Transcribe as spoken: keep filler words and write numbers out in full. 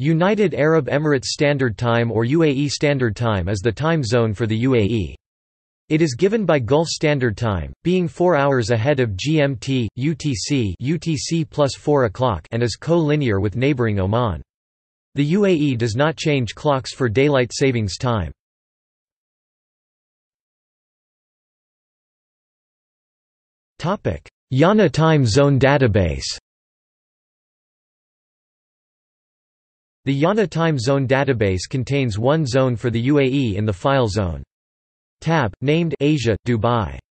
United Arab Emirates Standard Time or U A E Standard Time is the time zone for the U A E. It is given by Gulf Standard Time, being four hours ahead of G M T, U T C, U T C plus four o'clock, and is co-linear with neighboring Oman. The U A E does not change clocks for daylight savings time. Topic: Y A N A Time Zone Database. The Y A N A Time Zone database contains one zone for the U A E in the file zone. Tab, named Asia, Dubai.